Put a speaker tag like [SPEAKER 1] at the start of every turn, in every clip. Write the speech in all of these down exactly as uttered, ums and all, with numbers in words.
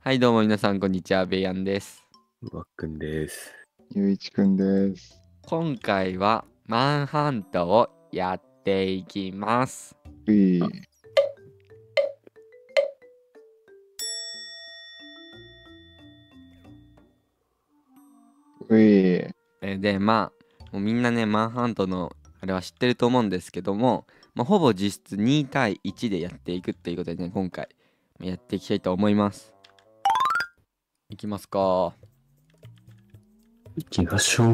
[SPEAKER 1] はいどうも皆さんこんにちは、ベイヤンです。
[SPEAKER 2] わっくんです。
[SPEAKER 3] ゆういちくんです。
[SPEAKER 1] 今回はマンハントをやっていきます。
[SPEAKER 3] うい。うい。
[SPEAKER 1] えでまあもうみんなねマンハントのあれは知ってると思うんですけども、まあ、ほぼ実質に対いちでやっていくっていうことでね、今回やっていきたいと思います。いきますか。
[SPEAKER 2] 行きましょう。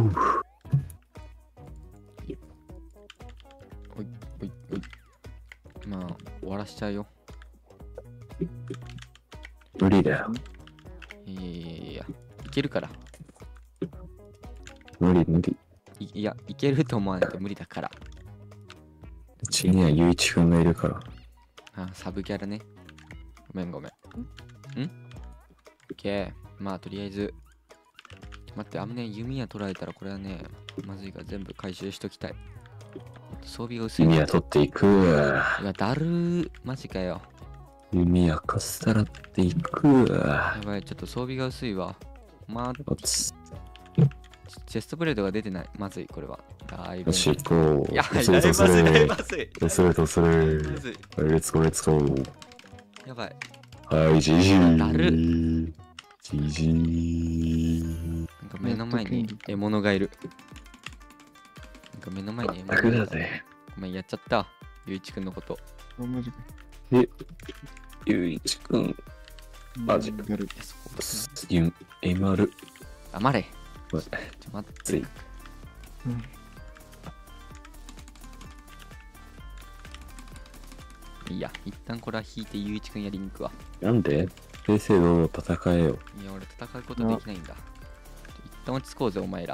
[SPEAKER 1] おいおいおい。まあ終わらしちゃうよ。
[SPEAKER 2] 無理だよ。
[SPEAKER 1] いやいやいやいや、いけるから。
[SPEAKER 2] 無理無理。
[SPEAKER 1] いいや、いけると思わないと無理だから。
[SPEAKER 2] うちにはゆういちくんがいるから。
[SPEAKER 1] あ、サブキャラね。ごめんごめん。んん ?OK。まあとりあえず。待って、あんね、弓矢取られたらこれはね、まずいから全部回収しときたい。装備が薄い。
[SPEAKER 2] 弓矢取っていく。
[SPEAKER 1] いや、だるー。マジかよ。
[SPEAKER 2] 弓矢かっさらっていく。
[SPEAKER 1] やばい、ちょっと装備が薄いわ。まあ、
[SPEAKER 2] おつ。
[SPEAKER 1] チェストプレートが出てない。まずい、これは。だいぶ。
[SPEAKER 2] よし、行こう。
[SPEAKER 1] いや、
[SPEAKER 2] とするとする。
[SPEAKER 1] だいぶまずい。
[SPEAKER 2] とするとする。
[SPEAKER 1] まずい。
[SPEAKER 2] はい、レッツゴーレッツゴー。
[SPEAKER 1] やばい。
[SPEAKER 2] はい、ジジー。
[SPEAKER 1] だる。
[SPEAKER 2] ジジー。
[SPEAKER 1] なんか目の前に獲物がいる。なんか目の前に獲物が
[SPEAKER 2] 楽
[SPEAKER 1] いる。
[SPEAKER 2] だぜ。
[SPEAKER 1] ごめん、やっちゃった。ゆういちくんのこと。
[SPEAKER 3] あ、マジか。
[SPEAKER 2] え、ゆういちくん。マジ
[SPEAKER 3] やる。
[SPEAKER 1] いや、そこ。
[SPEAKER 2] ゆん、エマル。
[SPEAKER 1] 黙れ。
[SPEAKER 2] これ
[SPEAKER 1] ちょっと待って。
[SPEAKER 2] つい。
[SPEAKER 3] うん
[SPEAKER 1] いいや、一旦これは引いてゆういちくんやりに行くわ。
[SPEAKER 2] なんで正々堂々戦えよ。
[SPEAKER 1] いや、俺戦うことできないんだ。一旦落ち着こうぜ、お前ら。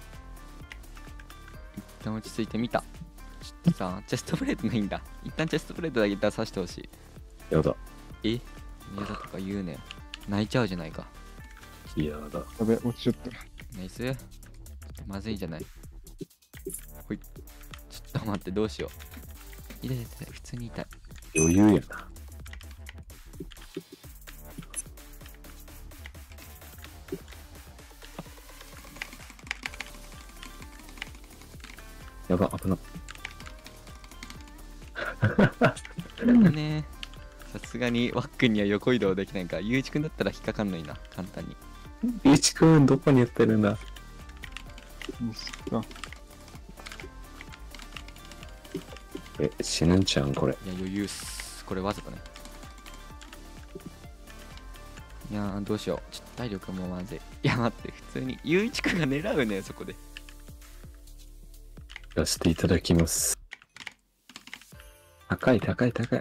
[SPEAKER 1] 一旦落ち着いてみた。ちょっとさ、チェストプレートないんだ。一旦チェストプレートだけ出させてほしい。
[SPEAKER 2] やだ。
[SPEAKER 1] え嫌だとか言うね。泣いちゃうじゃないか。
[SPEAKER 2] やだ。
[SPEAKER 3] やべ、落ちちゃった。
[SPEAKER 1] ナイス。ちょっとまずいんじゃない。ほい。ちょっと待って、どうしよう。痛い痛い痛い、普通に痛い。
[SPEAKER 2] 余裕やな。やば、危な。
[SPEAKER 1] ねさすがにワックンには横移動できないから、ゆういちくんだったら引っかかんないな、簡単に。
[SPEAKER 2] ゆういちくん、どこにやってるんだ。
[SPEAKER 3] よしか。
[SPEAKER 2] え、死ぬんちゃうん、これ。
[SPEAKER 1] いや、余裕っす。これわざとね。いやー、どうしよう。ちょっと体力もまずい。いや、待って、普通に。ゆういちくんが狙うね、そこで。
[SPEAKER 2] やらせていただきます。高い、高い、高い。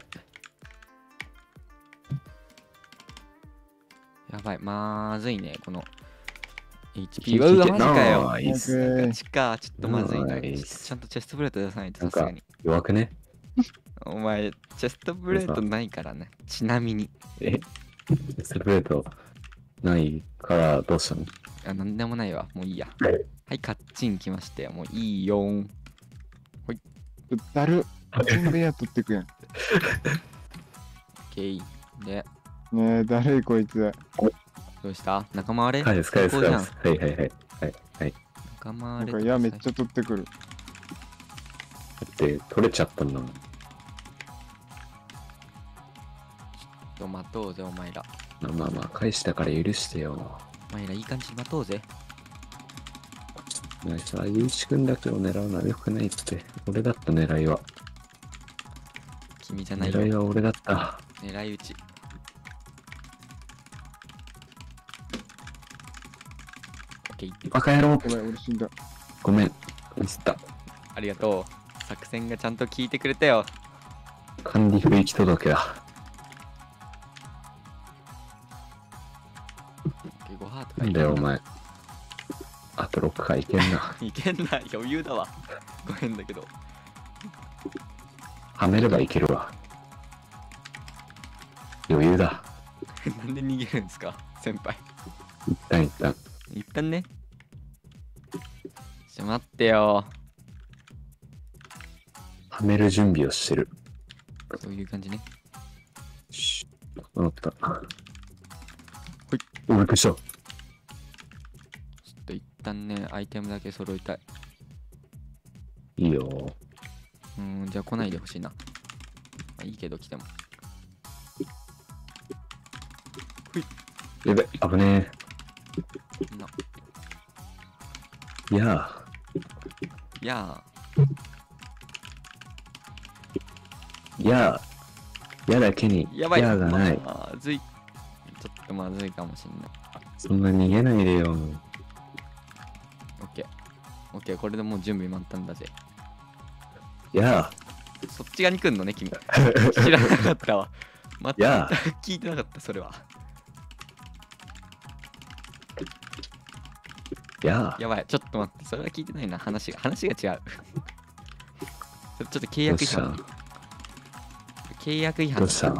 [SPEAKER 1] やばい、まずいね、この。エイチピー。
[SPEAKER 2] いけいけ
[SPEAKER 1] うわ、マジかよ。
[SPEAKER 2] ナイス。
[SPEAKER 1] ガチか、ちょっとまずいな。
[SPEAKER 2] ナイス
[SPEAKER 1] ちゃんとチェストプレート出さないと
[SPEAKER 2] なんか
[SPEAKER 1] さすがに。、
[SPEAKER 2] 弱くね。
[SPEAKER 1] お前、チェストプレートないからね。ちなみに。
[SPEAKER 2] え、セプレートないからどうしたの？
[SPEAKER 1] あ、なんでもないわ。もういいや。
[SPEAKER 2] はい
[SPEAKER 1] はい、カッチン来ましたよ。もういいよーん。
[SPEAKER 3] だる。全部やっとってくやん。
[SPEAKER 1] オッケー。で、
[SPEAKER 3] ねえ、だるいこいつ。
[SPEAKER 1] どうした仲間割れ
[SPEAKER 2] 返す、返す、
[SPEAKER 1] 最高じゃん
[SPEAKER 2] 返す。はいはいはい。はいはい。
[SPEAKER 3] なん
[SPEAKER 1] 仲間割れ
[SPEAKER 3] か矢めっちゃ取ってくる。
[SPEAKER 2] だって、取れちゃったんだもん。
[SPEAKER 1] ちょっと待とうぜ、お前ら。
[SPEAKER 2] まあまあまあ、返したから許してよ。
[SPEAKER 1] お前らいい感じに待とうぜ。
[SPEAKER 2] お前さ、ゆういちくんだけを狙うのは良くないって。俺だった狙いは。
[SPEAKER 1] 君じゃないよ。
[SPEAKER 2] 狙いは俺だった。
[SPEAKER 1] 狙い撃ち。オッケー。
[SPEAKER 2] バカ野郎。
[SPEAKER 3] やばい、俺死んだ。
[SPEAKER 2] ごめん。ミスった。
[SPEAKER 1] ありがとう。作戦がちゃんと効いてくれたよ。
[SPEAKER 2] 管理不行き届だ。
[SPEAKER 1] ごハート
[SPEAKER 2] なんだよ、お前。あとろっかいけんな。
[SPEAKER 1] いけんな、余裕だわ。ごめんだけど。
[SPEAKER 2] はめればいけるわ。余裕だ。
[SPEAKER 1] なんで逃げるんですか、先輩。
[SPEAKER 2] 一旦一旦。
[SPEAKER 1] 一旦ね。ちょ、待ってよ。
[SPEAKER 2] はめる準備をしてる。
[SPEAKER 1] そういう感じね。
[SPEAKER 2] し、整った。 お、びっくりした。
[SPEAKER 1] ちょっと一旦ね、アイテムだけ揃えたい。
[SPEAKER 2] いいよ。
[SPEAKER 1] うーん、じゃあ来ないでほしいな。まあ、いいけど来ても。
[SPEAKER 2] やべ、危ね
[SPEAKER 1] な。
[SPEAKER 2] え。いや
[SPEAKER 1] いや
[SPEAKER 2] ー、いやー、やだけに、
[SPEAKER 1] ー、やばい。
[SPEAKER 2] やーがない。
[SPEAKER 1] まずい。ちょっとまずいかもしんない。
[SPEAKER 2] そんな逃げないでよ。
[SPEAKER 1] オッケー。オッケー、これでもう準備満タンだぜ。
[SPEAKER 2] や
[SPEAKER 1] そっち側に来んのね、君。知らなかったわ。また
[SPEAKER 2] や
[SPEAKER 1] 聞いてなかった、それは。
[SPEAKER 2] ー、やー。
[SPEAKER 1] やばい、ちょっと待って、それは聞いてないな、話が。話が違う。それちょっと契約違
[SPEAKER 2] どうした
[SPEAKER 1] 反。契約違反
[SPEAKER 2] どうした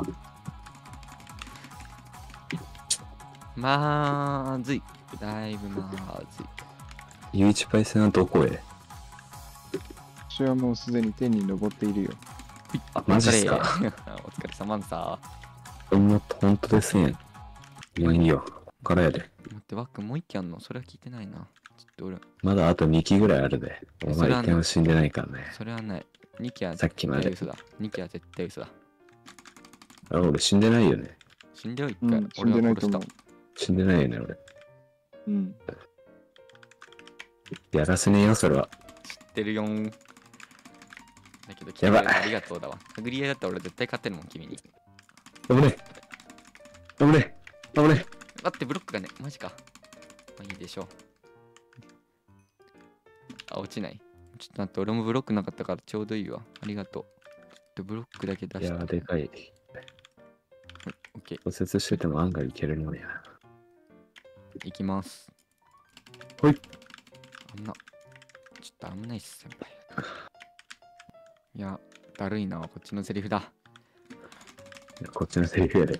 [SPEAKER 1] まーずい。だいぶまーずい。
[SPEAKER 2] ゆういちパイセンはどこへ？
[SPEAKER 3] 私はもうすでに天に登っているよ。
[SPEAKER 2] あ、マジっすか。
[SPEAKER 1] お疲れ。お疲れ様さ。
[SPEAKER 2] ほんま、ほんとですね。いや、いいよ。こっからやで。
[SPEAKER 1] 待って、ワックもう一機あんの？それは聞いてないな。ちょっと俺、
[SPEAKER 2] まだあとにきぐらいあるで。お前
[SPEAKER 1] それはね
[SPEAKER 2] 一回も死んでないからね。
[SPEAKER 1] それはない。に機は
[SPEAKER 2] さっきまで
[SPEAKER 1] 絶対嘘だ。に機は絶対嘘だ。
[SPEAKER 2] あ、俺死んでないよね。
[SPEAKER 1] 死んでよ、一回。
[SPEAKER 3] うん、死ん
[SPEAKER 1] 俺
[SPEAKER 3] でないと思
[SPEAKER 1] は殺した。
[SPEAKER 3] う。
[SPEAKER 2] 死んでないよね、俺。
[SPEAKER 3] うん。
[SPEAKER 2] やらせねえよ、それは。
[SPEAKER 1] 知ってるよん。だけど、
[SPEAKER 2] やばい
[SPEAKER 1] 君ありがとうだわ。探り合いだったら俺絶対勝ってるもん、君に。
[SPEAKER 2] 危ねえ。危ねえ。危ね
[SPEAKER 1] 待って、ブロックがね、マジか。まあいいでしょう。あ、落ちない。ちょっと待って、俺もブロックなかったからちょうどいいわ。ありがとう。ちょっとブロックだけ出
[SPEAKER 2] え。いやー、
[SPEAKER 1] して。
[SPEAKER 2] でかい。
[SPEAKER 1] オッケー、
[SPEAKER 2] 骨折してても案外いけるのや。
[SPEAKER 1] いきます。
[SPEAKER 2] ほい。
[SPEAKER 1] 危な。ちょっと危ないっす、先輩。いや、だるいな、こっちのセリフだ。
[SPEAKER 2] いやこっちのセリフやで。だ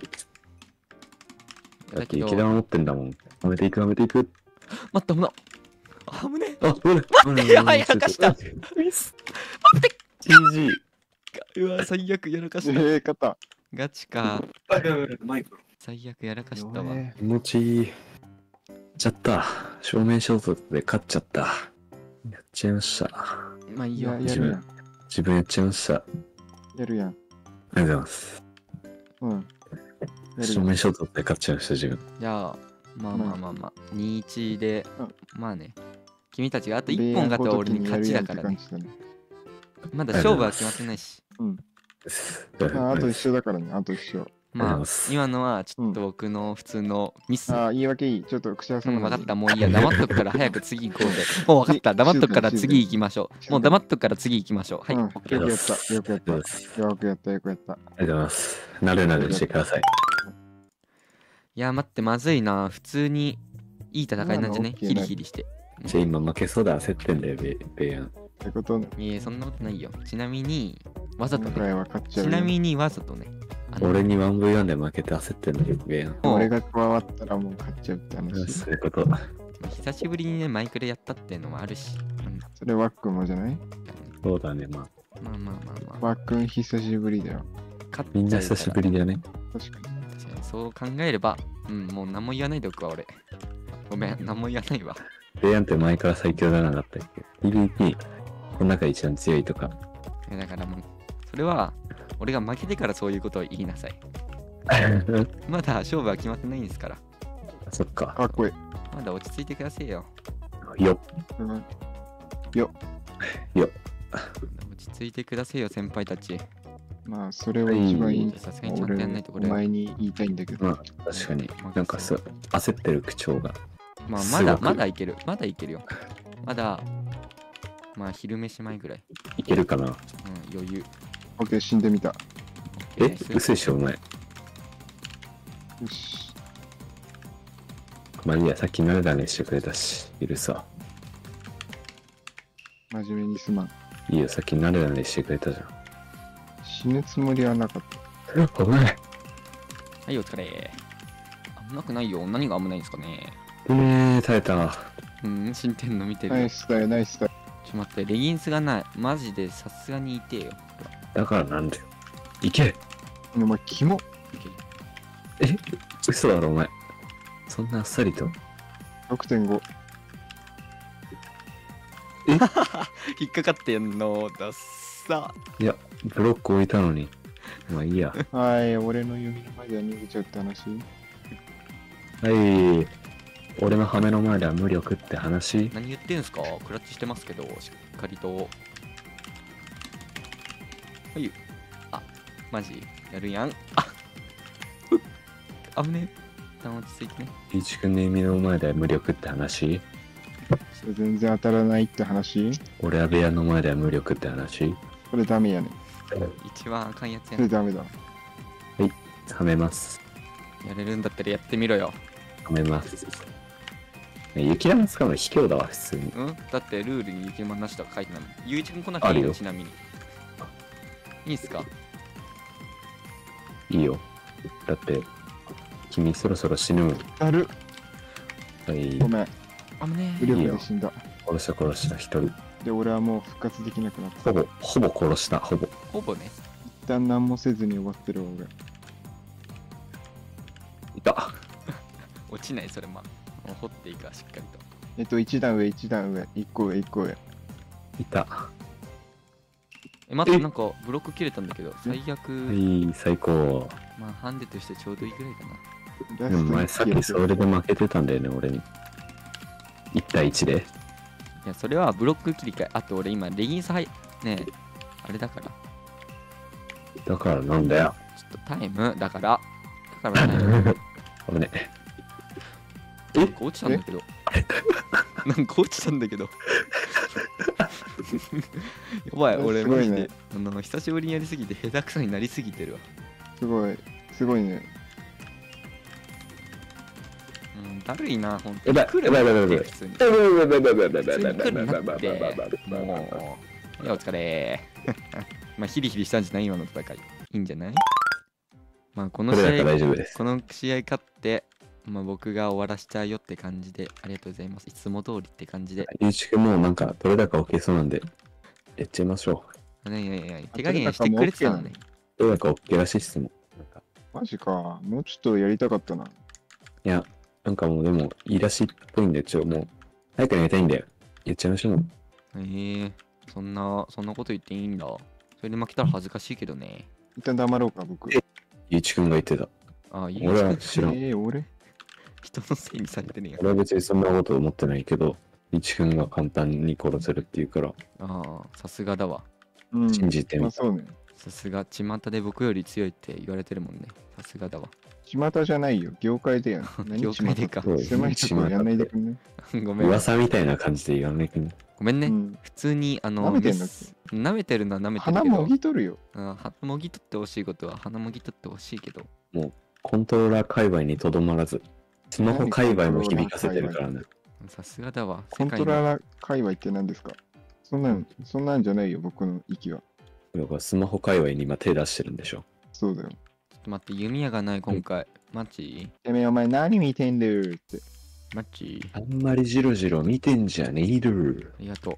[SPEAKER 2] って
[SPEAKER 1] だけど、
[SPEAKER 2] 池田持ってんだもん。はめていく、はめていく。
[SPEAKER 1] 待って、危な。あ、危ねえ。
[SPEAKER 2] あ、危ない。
[SPEAKER 1] 待ってやばいやらかしたミス。待って。
[SPEAKER 2] ジージー。
[SPEAKER 1] うわ、最悪やらか
[SPEAKER 3] え
[SPEAKER 1] した。
[SPEAKER 3] ー、勝った。
[SPEAKER 1] ガチか。最悪やらかしたわ。
[SPEAKER 3] え
[SPEAKER 2] 気持ちいい。やっちゃった。正面衝突で勝っちゃった。やっちゃいました。
[SPEAKER 1] まあいいよ
[SPEAKER 3] ーいや、。やるやん。
[SPEAKER 2] 自分やっちゃいました。あ
[SPEAKER 3] やるやん。
[SPEAKER 2] りがとうございます。
[SPEAKER 3] うん。やるやん。
[SPEAKER 2] 正面衝突で勝っちゃいました、自分。
[SPEAKER 1] じゃあ、まあまあまあまあ、にいちで、
[SPEAKER 3] うん
[SPEAKER 1] まあね、君たちがあといっぽん勝てば俺に勝ちだからね。
[SPEAKER 3] 米安ごときにやるやんって感
[SPEAKER 1] まだ勝負は決まってないし。
[SPEAKER 3] じだね。ああと一緒だからね、あと一緒。
[SPEAKER 1] まあ
[SPEAKER 2] ありがとうございま、す
[SPEAKER 1] 今のはちょっと僕の普通のミス。
[SPEAKER 3] ああ、言い訳いい。ちょっと口挟
[SPEAKER 1] うん、
[SPEAKER 3] まない
[SPEAKER 1] 分かった。もういいや。黙っとくから早く次行こうぜ。もう分かった。黙っとくから次行きましょう。もう黙っとくから次行きましょう。はい。
[SPEAKER 3] うん、
[SPEAKER 1] オッケー
[SPEAKER 3] よくやった。よくやった。よくやった。よくやった。
[SPEAKER 2] ありがとうございます。なれなれしてください。
[SPEAKER 1] いや、待って、まずいな。普通にいい戦いなんじゃね？
[SPEAKER 3] 今の OK
[SPEAKER 1] ヒリヒリして。
[SPEAKER 2] じゃあ今負けそうだ、焦ってんだよ、ベベイヤン。
[SPEAKER 3] ってことね。
[SPEAKER 1] いえ、そんなことないよ。ちなみに、わざとね。
[SPEAKER 3] 今回は勝っちゃう
[SPEAKER 1] ち
[SPEAKER 3] よ。
[SPEAKER 1] なみにわざとね。あの
[SPEAKER 2] 俺に ワンブイワン で負けて焦ってんだよ、ベイヤン。
[SPEAKER 1] もう
[SPEAKER 3] 俺が加わったらもう勝っちゃうって話。
[SPEAKER 2] そういうこと。
[SPEAKER 1] 久しぶりにね、マイクでやったっていうのもあるし。うん
[SPEAKER 3] それワックンもじゃない？
[SPEAKER 2] そうだね、まあ。
[SPEAKER 1] まあまあまあまあ。
[SPEAKER 3] ワックン久しぶりだよ。
[SPEAKER 1] 勝っ
[SPEAKER 2] みん
[SPEAKER 1] ちゃうから
[SPEAKER 2] な久しぶりだね。
[SPEAKER 3] 確かに。
[SPEAKER 1] 確かにそう考えれば、うん、もう何も言わないでおくわ、俺。ごめん、何も言わないわ。
[SPEAKER 2] ベイヤンって前から最強じゃなかったっけ？ ピーブイピー、この中で一番強いとか。
[SPEAKER 1] いやだからもう、それは、俺が負けてからそういうことを言いなさい。まだ勝負は決まってないんですから。
[SPEAKER 2] そっか。
[SPEAKER 3] かっこいい。
[SPEAKER 1] まだ落ち着いてくださいよ。
[SPEAKER 2] よっ。
[SPEAKER 3] うん
[SPEAKER 2] よっ。
[SPEAKER 1] 落ち着いてくださいよ、先輩たち。
[SPEAKER 3] まあ、それを一番いい。
[SPEAKER 1] さすがにちゃんとやんないとこれ。
[SPEAKER 3] お前に言いたいんだけど。
[SPEAKER 2] まあ、確かに。なんかそう、焦ってる口調が。
[SPEAKER 1] まあ、まだ、
[SPEAKER 2] すごく
[SPEAKER 1] まだいける。まだいけるよ。まだ、まあ、昼飯前ぐらい。
[SPEAKER 2] いけるかな？
[SPEAKER 1] うん、余裕。
[SPEAKER 3] オッケー、死んでみた。
[SPEAKER 2] え
[SPEAKER 1] ナイス
[SPEAKER 2] 嘘でしょ、お前。
[SPEAKER 3] よし。
[SPEAKER 2] まあいいや、さっき慣れだねしてくれたし、許さ。
[SPEAKER 3] 真面目にすまん。
[SPEAKER 2] いいよ、さっき慣れだねしてくれたじゃん。
[SPEAKER 3] 死ぬつもりはなかった。
[SPEAKER 2] 危ない。
[SPEAKER 1] はい、お疲れ。危なくないよ。何が危ないんですかね。
[SPEAKER 2] えー、耐えた。
[SPEAKER 1] うん、死んでんの見てるよ。
[SPEAKER 3] ナイスだよ、ナイスだよ。
[SPEAKER 1] ちょっと待って、レギンスがない。マジでさすがにいてえよ。
[SPEAKER 2] だからなんだよ。いけ。
[SPEAKER 3] お前、キモ。
[SPEAKER 2] え嘘だろ、お前。 そんなあっさりと。
[SPEAKER 3] ろくてんご。
[SPEAKER 1] 引っかかってんのだっさ。
[SPEAKER 2] いや、ブロック置いたのに。まあいいや。
[SPEAKER 3] はい、俺の弓の前では逃げちゃうって話。
[SPEAKER 2] はい。俺の羽の前では無力って話。
[SPEAKER 1] 何言ってんすか？クラッチしてますけど、しっかりと。はい。あ、マジやるやん。あっ。危ねえ。一旦落ち着いてね。
[SPEAKER 2] ピーチ君の弓の前では無力って話。
[SPEAKER 3] それ全然当たらないって話。
[SPEAKER 2] 俺は部屋の前では無力って話。
[SPEAKER 3] これダメやね。
[SPEAKER 1] 一番あかんやつやん。
[SPEAKER 3] それダメだ。
[SPEAKER 2] はめます。
[SPEAKER 1] やれるんだったらやってみろよ。
[SPEAKER 2] はめます。雪玉使うの卑怯だわ、普通に。
[SPEAKER 1] うんだってルールに雪山なしとか書いてないの。ゆういちくん来なくていいよ、
[SPEAKER 2] あるよ
[SPEAKER 1] ちなみに。いいっすか？
[SPEAKER 2] いいよ。だって、君そろそろ死ぬもん。
[SPEAKER 3] だる。
[SPEAKER 2] はい
[SPEAKER 3] ご。めん。
[SPEAKER 1] あぶね
[SPEAKER 3] 無
[SPEAKER 1] え。
[SPEAKER 3] 力で死んだ。
[SPEAKER 2] 殺した殺した一人。
[SPEAKER 3] で、俺はもう復活できなくなった。
[SPEAKER 2] ほぼ、ほぼ殺した、ほぼ。
[SPEAKER 1] ほぼね。
[SPEAKER 3] 一旦何もせずに終わってる俺。
[SPEAKER 2] いた。
[SPEAKER 1] 落ちないそれまあ。掘っていいか、しっかりと。
[SPEAKER 3] えっと、一段上、一段上、一個上、一個上。
[SPEAKER 2] いた。
[SPEAKER 1] え、待って、なんかブロック切れたんだけど、最悪、
[SPEAKER 2] はい、最高。
[SPEAKER 1] まあハンデとしてちょうどいいぐらいかな。
[SPEAKER 3] ラ
[SPEAKER 2] でも前さっきそれで負けてたんだよね、俺に。いち対いちで。
[SPEAKER 1] いや、それはブロック切り替え。あと俺今、レギンスはい、ねえ、あれだから。
[SPEAKER 2] だからなんだよ。
[SPEAKER 1] ちょっとタイムだから。だからタイム。
[SPEAKER 2] 危ね。
[SPEAKER 1] なんか落ちたんだけど。なんか落ちたんだけど。やばい、俺
[SPEAKER 3] すごいね
[SPEAKER 1] マジで、あの久しぶりにやりすぎて下手くそになりすぎてるわ。
[SPEAKER 3] すごい、すごいね。
[SPEAKER 1] うん、だるいな、ほんと
[SPEAKER 2] やばい
[SPEAKER 1] 来る
[SPEAKER 2] やばいやばいやばい
[SPEAKER 1] 普通に。
[SPEAKER 2] やばいやばいやばいやばいやばいやばい
[SPEAKER 1] 普通に来るなって。
[SPEAKER 2] やばいやばい
[SPEAKER 1] もう、いや、お疲れまあ、ヒリヒリしたんじゃない今の戦い。いいんじゃない？まあ、この
[SPEAKER 2] これだから
[SPEAKER 1] 試合、
[SPEAKER 2] 大丈夫です。
[SPEAKER 1] この試合勝って、まあ、僕が終わらしちゃうよって感じで、ありがとうございます。いつも通りって感じで。
[SPEAKER 2] ゆうちくんもうなんか取れ高 OK そうなんで、やっちゃいましょう。
[SPEAKER 1] いやいやいや、手加減してくれてたのね。
[SPEAKER 2] 取れ高 OK らしいっすもん。なんか
[SPEAKER 3] マジか。もうちょっとやりたかったな。
[SPEAKER 2] いや、なんかもうでもいいらしいっぽいんで、ちょ、もう、早くやりたいんで、やっちゃいましょう。
[SPEAKER 1] えー、そんな、そんなこと言っていいんだ。それで負けたら恥ずかしいけどね。
[SPEAKER 3] 一旦黙ろうか、僕。
[SPEAKER 2] ゆうちくんが言ってた。
[SPEAKER 1] ああ、いい
[SPEAKER 2] 俺は知らん。
[SPEAKER 3] えー、俺
[SPEAKER 1] 人のせいにされてるやん。
[SPEAKER 2] 俺は別にそんなこと思ってないけど、ゆうちくんが簡単に殺せるっていうから、
[SPEAKER 1] ああ、さすがだわ。
[SPEAKER 3] うん。
[SPEAKER 2] 信じてみた。
[SPEAKER 3] まあそうね。
[SPEAKER 1] さすが、巷で僕より強いって言われてるもんね。さすがだわ。
[SPEAKER 3] 巷じゃないよ。業界でやん。何
[SPEAKER 1] 業界でか。
[SPEAKER 2] そう
[SPEAKER 3] 狭いとこやんないでくんね。
[SPEAKER 1] ごめん。
[SPEAKER 2] 噂みたいな感じで言わないくん。
[SPEAKER 1] ごめんね。
[SPEAKER 3] うん。
[SPEAKER 1] 普通に、あの、
[SPEAKER 3] 舐めてんの
[SPEAKER 1] ミス舐めてるのは舐めてる
[SPEAKER 3] 鼻
[SPEAKER 1] けど。
[SPEAKER 3] もぎとるよ。
[SPEAKER 1] うん鼻もぎ取ってほしいことは鼻もぎ取ってほしいけど。
[SPEAKER 2] コントローラー界隈にとどまらず、スマホ界隈も響かせてるからね。
[SPEAKER 1] さすがだわ。
[SPEAKER 3] コントローラー界隈って何ですか？そんなん、そんなんじゃないよ、僕の息は。
[SPEAKER 2] だからスマホ界隈に今手出してるんでしょ。
[SPEAKER 3] そうだよ。
[SPEAKER 1] ちょっと待って、弓矢がない今回。マジ
[SPEAKER 3] てめえお前何見てんだよって。
[SPEAKER 1] マジ
[SPEAKER 2] あんまりジロジロ見てんじゃねえる。
[SPEAKER 1] ありがとう。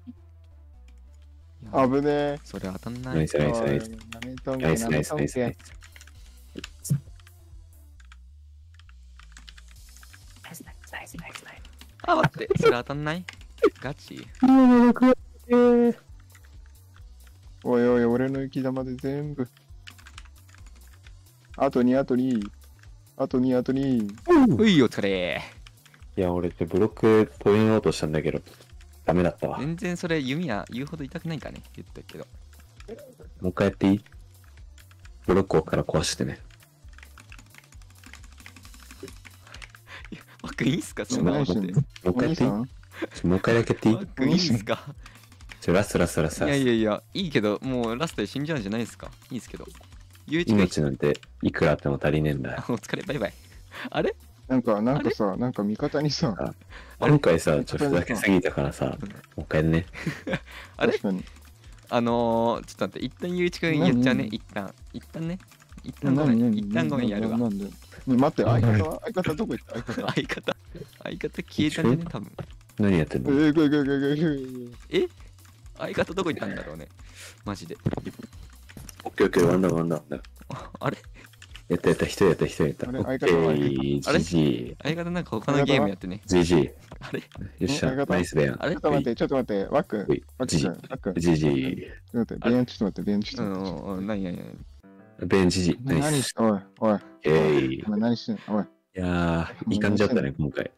[SPEAKER 1] いや
[SPEAKER 3] 危ねえ。
[SPEAKER 1] それ当たんない。
[SPEAKER 2] ナイスナイスナイス。
[SPEAKER 3] なめとんけ
[SPEAKER 2] ナイスナ
[SPEAKER 3] なめとん
[SPEAKER 2] イスナイスナイ
[SPEAKER 3] け
[SPEAKER 2] ス。
[SPEAKER 1] あ、待って、それ当たんないガチ
[SPEAKER 3] おいおい、俺の雪玉で全部。あとに、あとに。あとに、あとに。
[SPEAKER 1] うい、お疲れ。
[SPEAKER 2] いや、俺ってブロック止めようとしたんだけど、ダメだったわ。も
[SPEAKER 1] 全然それ弓矢言うほど痛くないかね言ったけど。
[SPEAKER 2] う一回やっていい？ブロックをから壊してね。
[SPEAKER 1] ワックいいんすかそんな
[SPEAKER 3] 何
[SPEAKER 1] ことで。
[SPEAKER 3] してんの
[SPEAKER 2] もう一回やっていい
[SPEAKER 3] お兄さん
[SPEAKER 2] ちょもう一回だけやっていい
[SPEAKER 1] ワックいいんすか
[SPEAKER 2] ちょラストラストラスト
[SPEAKER 1] い
[SPEAKER 2] ラス
[SPEAKER 1] やいやいや、いいけど、もうラストで死んじゃうんじゃないですか。いいですけど。ゆういちくん、
[SPEAKER 2] 命なんていくらあっても足りねえんだよ
[SPEAKER 1] あ。お疲れ、バイバイ。あれ
[SPEAKER 3] なんか、なんかさ、なんか味方にさ、
[SPEAKER 1] あれ
[SPEAKER 2] 今回さ、ちょっとふざけすぎたからさ、もう一回ね。
[SPEAKER 1] あれ
[SPEAKER 3] 確かに。
[SPEAKER 1] あのー、ちょっと待って、一旦ゆういちくん言っちゃうね。
[SPEAKER 3] 何
[SPEAKER 1] 一旦。一旦ね。一旦ごめん。一旦ごめんやるわ。
[SPEAKER 3] なんでね待って、相方は相方どこ行った相方。
[SPEAKER 1] 相方、相方消えたね、多分。
[SPEAKER 2] 何やってんの
[SPEAKER 3] えー、ぐいぐいぐいぐいぐい。
[SPEAKER 1] え相方どこ行ったんだろうね。マジで。
[SPEAKER 2] オッケーオッケー、ワンダーワンダーワンダー。
[SPEAKER 1] ああれ
[SPEAKER 2] やったやった、一人やった、一人やった。
[SPEAKER 3] あれ
[SPEAKER 2] オッケ
[SPEAKER 3] 相方は
[SPEAKER 2] ー、
[SPEAKER 1] あれ
[SPEAKER 2] ジジ
[SPEAKER 1] 相方なんか他のゲームやってね。
[SPEAKER 2] ー、ジジー。よ
[SPEAKER 1] あれ
[SPEAKER 2] っしゃ、
[SPEAKER 3] 相方
[SPEAKER 2] ナイスベアン。
[SPEAKER 1] あれ
[SPEAKER 3] ちょっと待って、ちょっと待って、ワックン、
[SPEAKER 2] ほい
[SPEAKER 3] ワックン、
[SPEAKER 2] ジジ
[SPEAKER 3] ワックン。
[SPEAKER 2] ジジー。
[SPEAKER 3] ちょっと待って、ベアンちょっと待って、ベアンちょ
[SPEAKER 1] う
[SPEAKER 3] っと待って。
[SPEAKER 1] んうんうん、何何何
[SPEAKER 2] ベンジジー、ナイス
[SPEAKER 3] 何し。おい、おい、
[SPEAKER 2] えい。
[SPEAKER 3] お前何してんのおい。
[SPEAKER 2] いやー、いい感じだったね、今回。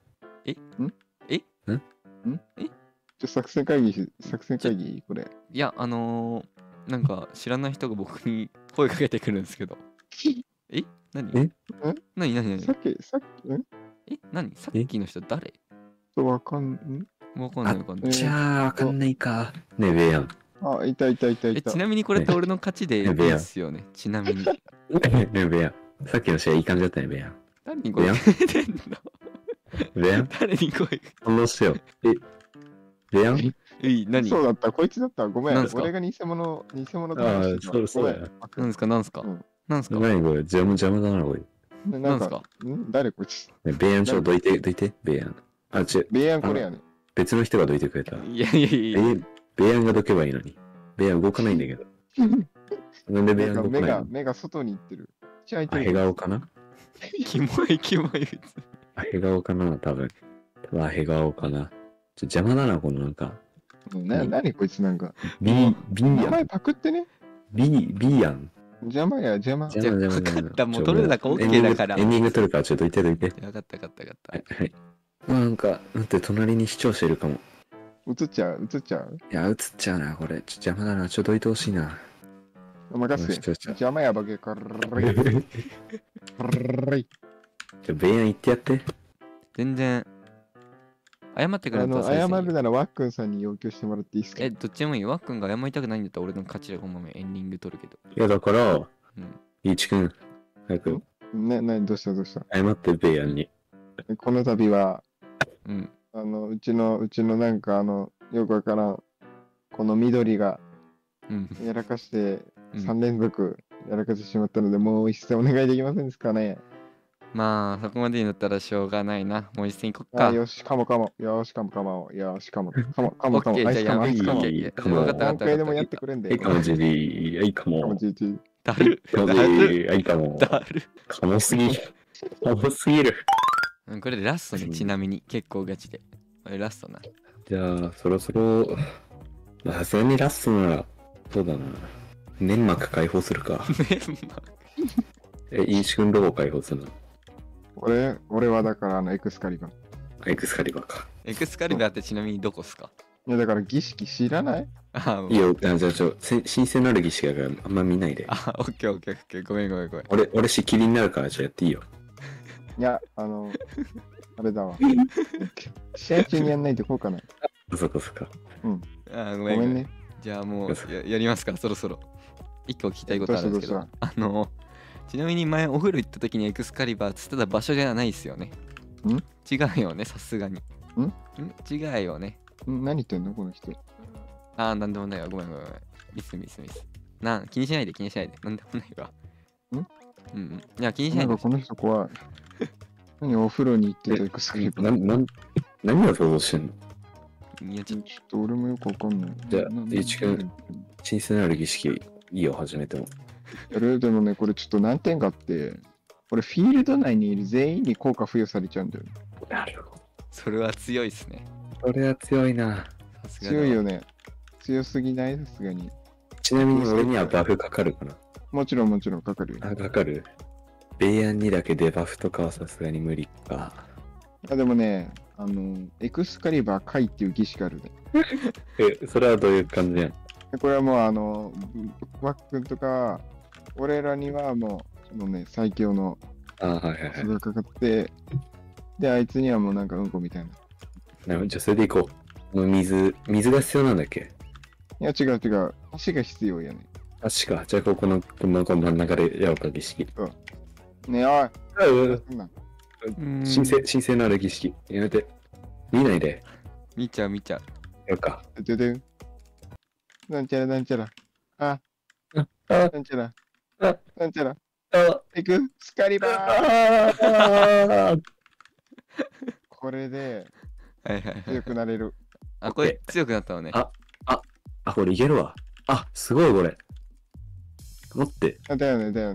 [SPEAKER 3] ちょ作戦会議し、作戦会議これ。
[SPEAKER 1] いや、あのー、なんか知らない人が僕に声かけてくるんですけど。え何
[SPEAKER 2] え
[SPEAKER 1] 何何何
[SPEAKER 3] さっき、さっき、ん
[SPEAKER 1] え何さっきの人誰
[SPEAKER 3] とわかん、ん
[SPEAKER 1] わかんないわかんない。
[SPEAKER 2] じゃあ、わかんないか。ねえ、ベアン。
[SPEAKER 3] あ、いたいたいたい
[SPEAKER 1] え、
[SPEAKER 3] た。
[SPEAKER 1] ちなみにこれって俺の勝ちでいい
[SPEAKER 2] ねベア
[SPEAKER 1] ですよね。ちなみに。
[SPEAKER 2] ねえ、ベアン。さっきの試合いい感じだったね、ベアン。
[SPEAKER 1] 誰に声かけてんの
[SPEAKER 2] ベアン
[SPEAKER 1] 誰に声かけて
[SPEAKER 2] 反応してよ。え、ベアン
[SPEAKER 1] いい何
[SPEAKER 3] そうだった、こいつだった。ごめん
[SPEAKER 1] なんす、か
[SPEAKER 3] 俺が偽物、偽物だ
[SPEAKER 2] ああ、そうそうや。
[SPEAKER 1] なんですかなんすか
[SPEAKER 3] うん
[SPEAKER 1] なんすか
[SPEAKER 2] 何これ、邪魔邪魔だな、これ。
[SPEAKER 3] な
[SPEAKER 1] なんすか
[SPEAKER 3] んか、ん誰こいつ
[SPEAKER 2] ねベアンちょ、どいて、どいて、ベアン。あ、違う、
[SPEAKER 3] ベアンこれやね。
[SPEAKER 2] 別の人がどいてくれた。
[SPEAKER 1] いやいやいやいや。
[SPEAKER 2] ベベアンがどけばいいのに。ベアン動かないんだけど。なんでベアン動か
[SPEAKER 3] 目が、
[SPEAKER 2] ないの
[SPEAKER 3] 目が外に行ってる。口開い
[SPEAKER 2] あ、
[SPEAKER 3] てる。
[SPEAKER 2] へ顔かな
[SPEAKER 1] キモいキモい別に。
[SPEAKER 2] あ、へ顔かな多分。多分、へ顔かな。ちょ、邪魔だな、このなんか。
[SPEAKER 3] な、なにこいつなんか。
[SPEAKER 2] ビ、ビーヤン。
[SPEAKER 3] 名前パクってね。
[SPEAKER 2] ビ、ビーヤン。
[SPEAKER 3] 邪魔や、邪魔。
[SPEAKER 2] 邪魔邪魔
[SPEAKER 1] じゃあ
[SPEAKER 2] 邪魔。
[SPEAKER 1] 分かったもう
[SPEAKER 2] ちょ
[SPEAKER 1] 取れ高 OK だから
[SPEAKER 2] エンディング取るから、ちょっとどいてどいて。
[SPEAKER 1] 分かった分かった分かった。
[SPEAKER 2] はい、はい。なんか、なんて隣に視聴者いるかも。
[SPEAKER 3] 映っちゃう、映っちゃう。
[SPEAKER 2] いや、映っちゃうな、これ。ちょ邪魔だな。ちょっとどいてほしいな。
[SPEAKER 3] 任せて。
[SPEAKER 2] 視聴者
[SPEAKER 3] 邪魔やばけからい。からい。
[SPEAKER 2] ちょ、ベイヤン言ってやって。
[SPEAKER 1] 全然。謝ってくれ
[SPEAKER 3] あの、
[SPEAKER 1] たら再生
[SPEAKER 3] 謝るならワックンさんに要求してもらっていいですか
[SPEAKER 1] え、どっちでもいい。ワックンが謝りたくないんだったら俺の勝ちでごめんエンディング取るけど。
[SPEAKER 2] いや、だから、
[SPEAKER 1] うん。
[SPEAKER 2] イーチくん、早く
[SPEAKER 3] ね、なに、どうしたどうした
[SPEAKER 2] 謝って、ベイヤンに。
[SPEAKER 3] この度は、
[SPEAKER 1] うん。
[SPEAKER 3] あの、うちの、うちのなんかあの、よくわからん、この緑が
[SPEAKER 1] うん。
[SPEAKER 3] やらかして
[SPEAKER 1] うん
[SPEAKER 3] さん連続やらかしてしまったので、もう一戦お願いできませんですかね。
[SPEAKER 1] まあ、そこまでになったらしょうがないな。もう一戦行こっか。
[SPEAKER 3] あよし、かもかも。よし、かもかも。よし、かも。かもかもかも。
[SPEAKER 1] オッケー
[SPEAKER 3] アイスかも、アイスかも。
[SPEAKER 2] いい
[SPEAKER 1] じゃあ
[SPEAKER 2] かも
[SPEAKER 1] 分かった分か
[SPEAKER 3] 何
[SPEAKER 1] った
[SPEAKER 3] 回でもやっ
[SPEAKER 1] 分かって
[SPEAKER 3] くれんで。
[SPEAKER 2] はい、かも、ジェリー。はい、か
[SPEAKER 3] かも
[SPEAKER 2] も。
[SPEAKER 3] じじ
[SPEAKER 1] た。だる。
[SPEAKER 2] かも、ジ
[SPEAKER 1] だる。
[SPEAKER 2] ェリー。はい、かも。
[SPEAKER 1] だる。
[SPEAKER 2] かもすぎる。かもすぎる。
[SPEAKER 1] うんこれラストね、ちなみに。結構ガチで。これラストな。
[SPEAKER 2] じゃあ、そろそろ、まあさすがにラストなら、そうだな。粘膜解放するか。
[SPEAKER 1] メンマ
[SPEAKER 2] え、イーチくんどこ解放するの
[SPEAKER 3] 俺、俺はだからあの、エクスカリバー。
[SPEAKER 2] あエクスカリバーか。
[SPEAKER 1] エクスカリバーってちなみにどこっすか
[SPEAKER 3] いや、だから儀式知らない
[SPEAKER 1] あ
[SPEAKER 2] いいよ、あじゃあちょ、せ神聖なる儀式だからあんま見ないで。
[SPEAKER 1] あ、オッケーオッケーオッケー。ごめんごめんごめん。
[SPEAKER 2] 俺、俺しきりになるから、じゃあやっていいよ。
[SPEAKER 3] いや、あの、あれだわ。試合中にやんないと効果ない。
[SPEAKER 2] そっかそっか。
[SPEAKER 1] あごめんごめん。
[SPEAKER 3] ごめんね。
[SPEAKER 1] じゃあもうややりますか、そろそろ。一個聞きたいことあるんですけど。
[SPEAKER 3] どう
[SPEAKER 1] あの、ちなみに前お風呂行った時にエクスカリバーっつってた場所じゃないですよね。
[SPEAKER 3] ん
[SPEAKER 1] 違うよね、さすがに。
[SPEAKER 3] ん
[SPEAKER 1] ん違うよね。
[SPEAKER 3] ん何言ってんのこの人。
[SPEAKER 1] あー、なんでもないわ。ごめんごめんごめん。ミスミスミス。な気にしないで気にしないで。なんでもないわ。
[SPEAKER 3] ん
[SPEAKER 1] うんうん。いや、気にしなで
[SPEAKER 3] ないんか。この人怖い。何お風呂に行ってたエクスカリバ
[SPEAKER 2] な、
[SPEAKER 3] ー。
[SPEAKER 2] なん、何を想像してんの
[SPEAKER 1] いや、ちょっと
[SPEAKER 3] ちょっと俺もよくわかんない。
[SPEAKER 2] じゃあ
[SPEAKER 3] なな
[SPEAKER 2] イーチ君神聖なる儀式、いいよ、始めても。
[SPEAKER 3] やるでもね、これちょっと難点があって、これフィールド内にいる全員に効果付与されちゃうんだよね。
[SPEAKER 2] なるほど。
[SPEAKER 1] それは強いっすね。
[SPEAKER 2] それは強いな。
[SPEAKER 1] さすがだわ
[SPEAKER 3] 強いよね。強すぎないさすがに。
[SPEAKER 2] ちなみに俺にはバフかかるかな。
[SPEAKER 3] もちろんもちろんかかるよ。
[SPEAKER 2] あ、かかる。ベイヤンにだけデバフとかはさすがに無理か。
[SPEAKER 3] あでもね、あの、エクスカリバー回っていう儀式があるね。
[SPEAKER 2] え、それはどういう感じやん
[SPEAKER 3] でこれはもうあの、ワックンとか、俺らにはもう、そのね、最強の
[SPEAKER 2] あはいはいはい。
[SPEAKER 3] それがかかって、で、あいつにはもうなんかうんこみたいな。
[SPEAKER 2] なるほどじゃあそれでいこう。もう水、水が必要なんだっけ
[SPEAKER 3] いや、違う違う。足が必要やね。
[SPEAKER 2] 確か。じゃあここの、この真ん中でやろうか、儀式。
[SPEAKER 3] ねえ、おい。そんなん
[SPEAKER 1] うーん
[SPEAKER 2] 神聖、神聖なる儀式。やめて。見ないで。
[SPEAKER 1] 見ちゃう見ちゃう。
[SPEAKER 2] やるか。
[SPEAKER 3] ででん。なんちゃらなんちゃら。あ、
[SPEAKER 2] あ、
[SPEAKER 3] なんちゃら。
[SPEAKER 2] あ、
[SPEAKER 3] なんちゃら。
[SPEAKER 2] あ、
[SPEAKER 3] エクスカリバー
[SPEAKER 2] あ、
[SPEAKER 3] これで
[SPEAKER 1] はいはいはい
[SPEAKER 3] 強。くなれる。
[SPEAKER 1] あ、これ強くなったのね。
[SPEAKER 2] ああ、これいけるわ。あ、すごいこれ。待って。
[SPEAKER 3] あだよね、だよね。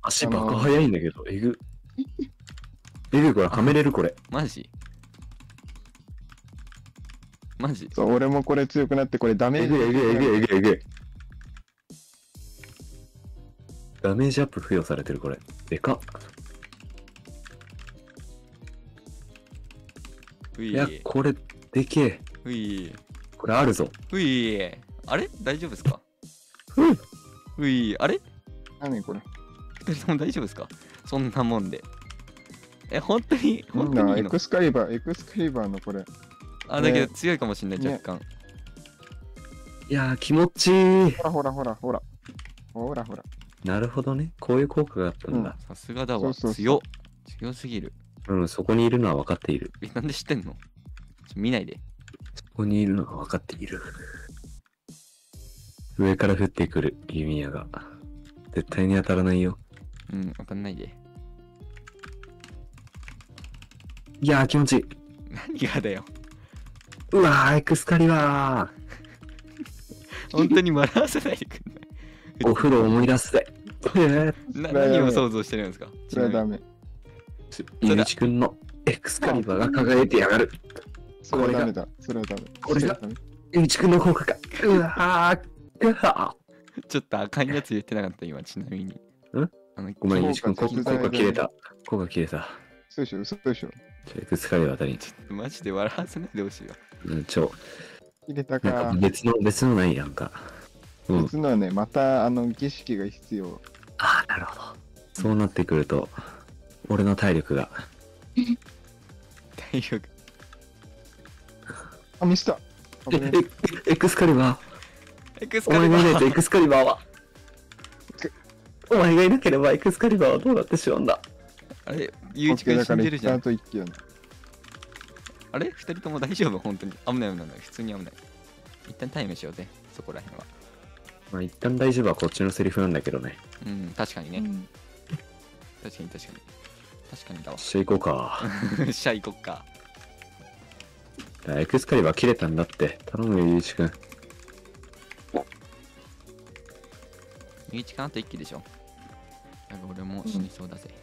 [SPEAKER 2] 足バカ速いんだけど、えぐ。えぐい、これはめれるこれ。
[SPEAKER 1] マジマジ
[SPEAKER 3] そう、俺もこれ強くなって、これダメージ。
[SPEAKER 2] えぐいえぐいえぐいえぐいえぐい。ダメージアップ付与されてるこれ。でかっ。
[SPEAKER 1] うい
[SPEAKER 2] いや、これでけえ。
[SPEAKER 1] うい
[SPEAKER 2] これあるぞ。
[SPEAKER 1] ういあれ大丈夫ですか
[SPEAKER 2] うん
[SPEAKER 1] ういあれ
[SPEAKER 3] 何これ。
[SPEAKER 1] 二人とも大丈夫ですかそんなもんで。え、本当に
[SPEAKER 3] みんな、エ
[SPEAKER 1] 本当にいいの
[SPEAKER 3] クスカリバー、エクスカリバーのこれ。
[SPEAKER 1] あ、だけど強いかもしんない、
[SPEAKER 3] ね
[SPEAKER 1] 若干。
[SPEAKER 2] いやー、気持ちいい。
[SPEAKER 3] ほらほらほらほら。ほらほら。
[SPEAKER 2] なるほどね。こういう効果があったんだ。
[SPEAKER 1] さすがだわ。
[SPEAKER 3] そうそうそう
[SPEAKER 1] 強っ。強すぎる。
[SPEAKER 2] うん、そこにいるのは分かっている。
[SPEAKER 1] え、なんで知ってんのちょ見ないで。
[SPEAKER 2] そこにいるのは分かっている。上から降ってくる弓矢が。絶対に当たらないよ。
[SPEAKER 1] うん、当たんないで。
[SPEAKER 2] いやー、気持ちいい。
[SPEAKER 1] 何がだよ。
[SPEAKER 2] うわー、エクスカリバ
[SPEAKER 1] 本当に笑わせないでくんない。
[SPEAKER 2] ー。お風呂思い出すぜ。えー、
[SPEAKER 1] な
[SPEAKER 3] それは
[SPEAKER 1] 何を想像してるんですか
[SPEAKER 3] それはダメ。
[SPEAKER 2] ゆういちくんのエクスカリバーが輝いてやがる。
[SPEAKER 3] それはダメだ。それはダメ。
[SPEAKER 2] これが
[SPEAKER 3] そはダメ
[SPEAKER 2] ゆういちくんの効果か。うわー、うわ
[SPEAKER 1] ちょっと赤いやつ言ってなかった今、ちなみに。
[SPEAKER 2] ん
[SPEAKER 1] あの
[SPEAKER 2] ー。ごめん、ゆういちくん、効
[SPEAKER 3] 効果絶大
[SPEAKER 2] 果切れた。効果切れた。
[SPEAKER 3] そうでしょ、嘘でしょ。
[SPEAKER 2] エクスカリバーあたりに。
[SPEAKER 1] マジで笑わせないでほしいわ。
[SPEAKER 2] うん、ちょ、
[SPEAKER 3] 入れた
[SPEAKER 2] なん
[SPEAKER 3] か
[SPEAKER 2] か。別の、別のないやんか。うん。
[SPEAKER 3] 別のはね、またあの儀式が必要。
[SPEAKER 2] ああ、なるほど。そうなってくると、俺の体力が。
[SPEAKER 1] 体力。
[SPEAKER 3] あ、ミスった。
[SPEAKER 2] え、
[SPEAKER 3] 危ね
[SPEAKER 2] え、エクスカリバー。
[SPEAKER 1] エクス
[SPEAKER 2] お
[SPEAKER 1] カリバー
[SPEAKER 2] 前がいないとエクスカリバーは。お前がいなければエクスカリバーはどうなってしまうんだ。
[SPEAKER 1] あれ、ゆういちくん死
[SPEAKER 3] オッケーだから
[SPEAKER 1] んでるじゃん
[SPEAKER 3] 一旦。と一気やな。
[SPEAKER 1] あれ二人とも大丈夫本当に。危ない危ない危ない。普通に危ない。一旦タイムしようぜ、そこら辺は。
[SPEAKER 2] まあ一旦大丈夫はこっちのセリフなんだけどね。
[SPEAKER 1] うん、確かにね。
[SPEAKER 3] うん
[SPEAKER 1] 確かに確かに。確かにだわ。
[SPEAKER 2] しゃ行こうか。
[SPEAKER 1] シャイ行こっか。
[SPEAKER 2] エクスカリバー切れたんだって。頼むよ、ゆういちくん。
[SPEAKER 1] ゆういちくんあと一機でしょ。なんか俺も死にそうだぜ。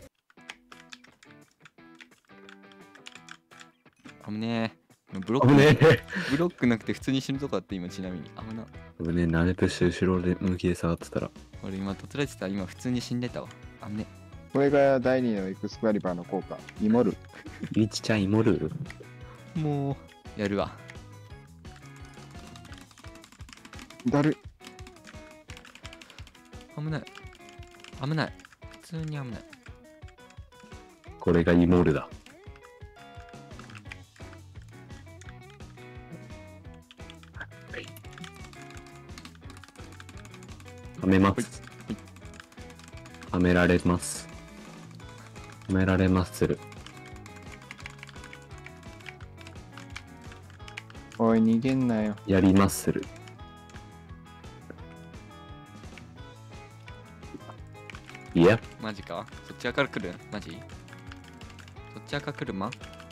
[SPEAKER 1] あぶねえ。ブロック
[SPEAKER 2] 危ねえ。
[SPEAKER 1] ブロックなくて普通に死ぬとこだって今ちなみに。危な。
[SPEAKER 2] 危ねえ、ナネプッシュ後ろで向きで下がってたら。
[SPEAKER 1] 俺今とつられてたら今普通に死んでたわ。あぶね。
[SPEAKER 3] これが第二のエクスカリバーの効果。イモル。
[SPEAKER 2] ゆういちちゃんイモル
[SPEAKER 1] もう、やるわ。
[SPEAKER 3] だる。
[SPEAKER 1] 危ない。危ない。普通に危ない。
[SPEAKER 2] これがイモルだ。はめます。はめられます。はめられまする。
[SPEAKER 3] おい、逃げんなよ。
[SPEAKER 2] やりまする。いや、
[SPEAKER 1] マジかそっち側から来るマジそっち側から来るま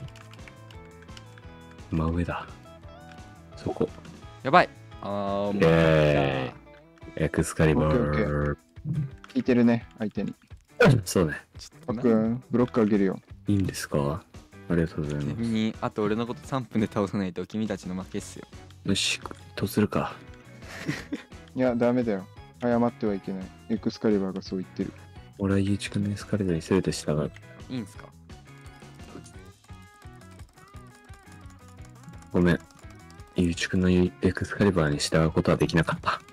[SPEAKER 2] 真上だ。そこ。
[SPEAKER 1] やばいあー、もう
[SPEAKER 2] イエエクスカリバ
[SPEAKER 3] オッケー
[SPEAKER 2] ー。
[SPEAKER 3] 聞いてるね、相手に。
[SPEAKER 2] そうね。
[SPEAKER 3] パ
[SPEAKER 1] ちょっと
[SPEAKER 3] ックン、ブロックあげるよ。
[SPEAKER 2] いいんですか？ありがとうござい
[SPEAKER 1] ちな
[SPEAKER 2] ます。
[SPEAKER 1] みに、あと俺のことさんぷんで倒さないと君たちの負けっすよ。
[SPEAKER 2] よし、とするか。
[SPEAKER 3] いや、ダメだよ。謝ってはいけない。エクスカリバーがそう言ってる。
[SPEAKER 2] 俺はゆういちくんのエスカレーターに全て従う。
[SPEAKER 1] いいんすか
[SPEAKER 2] ごめん。ゆういちくんのエクスカリバーに従うことはできなかった。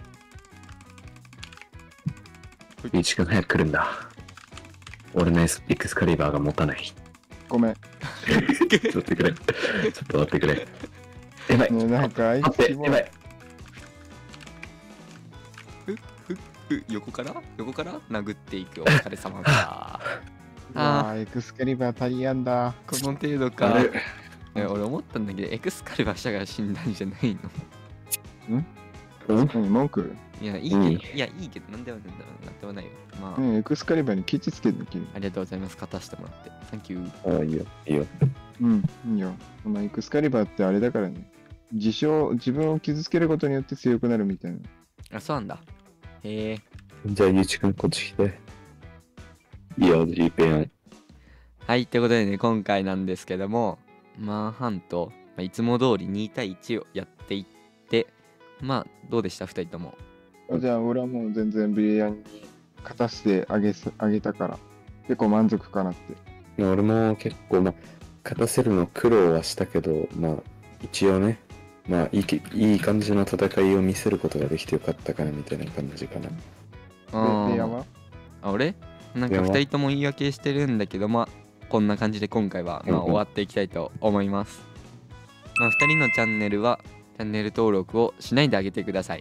[SPEAKER 2] ゆういちくん早く来るんだ。俺のエスエクスカリバーが持たない。
[SPEAKER 3] ごめん。
[SPEAKER 2] ちょっと待ってくれ。ちょっと待ってくれ。やばい。
[SPEAKER 3] ね、なんかあい
[SPEAKER 2] 待って、
[SPEAKER 3] つも
[SPEAKER 2] やばい。
[SPEAKER 1] ふ横から横から殴っていくお疲れ様だ。
[SPEAKER 3] うわーエクスカリバー足りやんだ。
[SPEAKER 1] この程度か。
[SPEAKER 2] あれ
[SPEAKER 1] え俺思ったんだけど、エクスカリバーしたから死んだんじゃないの
[SPEAKER 2] うん
[SPEAKER 3] 何、文句
[SPEAKER 1] いや、いいけど、
[SPEAKER 2] うん
[SPEAKER 1] いや、いいけど、なんでもなんだろう、なんでもないよ。まあ、
[SPEAKER 3] うん、エクスカリバーにケチつけるの、君。
[SPEAKER 1] ありがとうございます。勝たせてもらって。サンキュー。
[SPEAKER 2] ああ、いいよ、いいよ。
[SPEAKER 3] うん、いいよ。このエクスカリバーってあれだからね。自称、自分を傷つけることによって強くなるみたいな。
[SPEAKER 1] あ、そうなんだ。へえ。
[SPEAKER 2] じゃあ、ゆういちくんこっち来て。 いいよ、ジーペン。
[SPEAKER 1] はいということでね、今回なんですけども、マンハント、まあ、いつも通りに対いちをやっていってまあどうでしたふたりとも。
[SPEAKER 3] じゃあ、俺はもう全然ビリヤニに勝たせてあげすあげたから、結構満足かなって。
[SPEAKER 2] まあ俺も結構、まあ、勝たせるの苦労はしたけど、まあ、一応ね、まあいいき、いい感じの戦いを見せることができてよかったかなみたいな感じかな。
[SPEAKER 1] あー
[SPEAKER 3] で、レイヤーは
[SPEAKER 1] あ俺なんか
[SPEAKER 2] レイヤーは
[SPEAKER 1] ふたりとも言い訳してるんだけど、まあこんな感じで今回はまあ
[SPEAKER 2] うんうん
[SPEAKER 1] 終わっていきたいと思います。まあふたりのチャンネルはチャンネル登録をしないであげてください。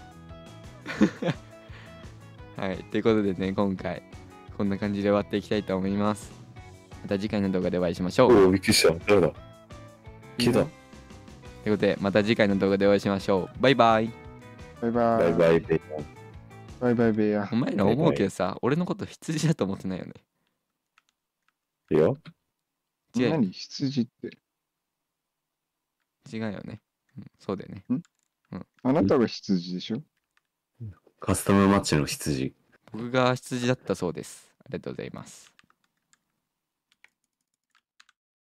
[SPEAKER 1] はい、ということでね、今回こんな感じで終わっていきたいと思います。また次回の動画でお会いしましょう。
[SPEAKER 2] おお、びっくりした。誰だ木だ。
[SPEAKER 1] ということで、また次回の動画でお会いしましょう。バイバイ。
[SPEAKER 3] バイバイ。
[SPEAKER 2] バイバイ、ベイ
[SPEAKER 3] バイバイベイヤー。
[SPEAKER 1] お前ら思うけどさ、俺のこと羊だと思ってないよね。
[SPEAKER 2] いいよ。
[SPEAKER 1] 違うよ
[SPEAKER 3] 何羊って。
[SPEAKER 1] 違うよね。うん、そうだよね。
[SPEAKER 3] あなたが羊でしょ？
[SPEAKER 2] カスタムマッチの羊。
[SPEAKER 1] 僕が羊だったそうです。ありがとうございます。